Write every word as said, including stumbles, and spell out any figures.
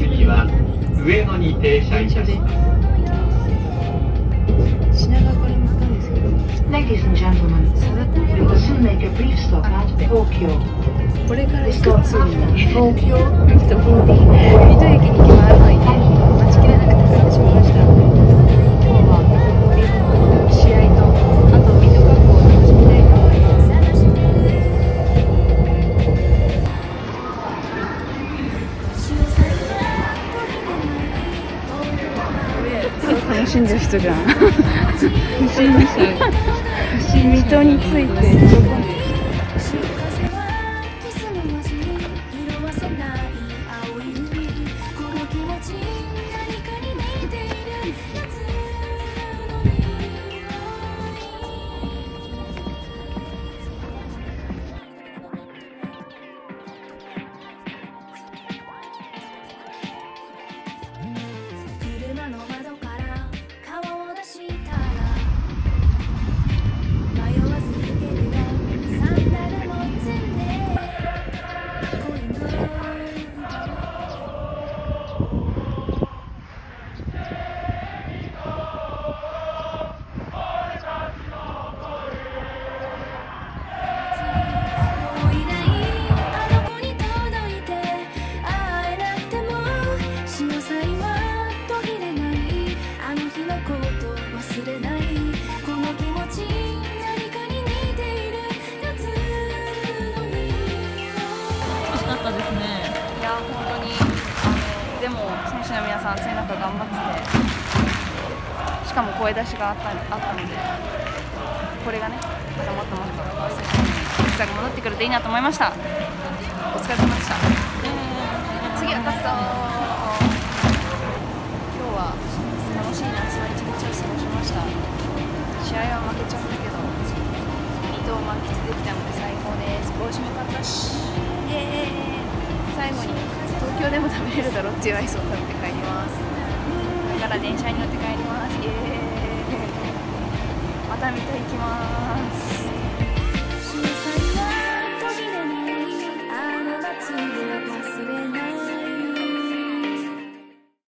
口は上野に停車いたします。 品川から乗ったんですけど、 Ladies and gentlemen, we will soon make a brief stop at Tokyo. これから一つに東京水戸駅に決まるのにね、待ちきれなくて帰ってしまいました。今日は水戸氷の試合と、あと水戸学校を楽しみたいと思います。楽しんでる人じゃん。不審者。水戸について喜んでる人。 でも選手の皆さん暑い中頑張ってて、しかも声出しがあったあったので、これがねまたもっともっと選手が戻ってくるといいなと思いました。お疲れ様でした。次は勝つぞ。今日は楽しい夏の一日を過ごしました。試合は負けちゃったけど水戸を満喫できたので最高です。帽子も買ったし、イエーイ。最後に東京でも食べれるだろうっていうアイスを食べて帰ります。だから電車に乗って帰ります。イエーイ。また水戸行きます。